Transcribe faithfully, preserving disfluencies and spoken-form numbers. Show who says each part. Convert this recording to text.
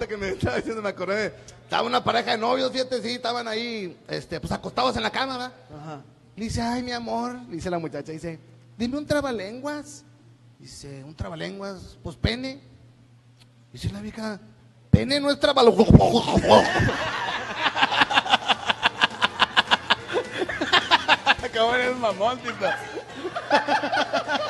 Speaker 1: ahorita que me estaba diciendo, me acordé. Estaba una pareja de novios, fíjate, sí, estaban ahí, este, pues acostados en la cama, ¿verdad? Ajá. Le dice, ay, mi amor, le dice la muchacha, dice, dime un trabalenguas. Dice, un trabalenguas, pues pene. Dice la vieja, pene no es trabalenguas. ¿Cómo eres mamón, tita?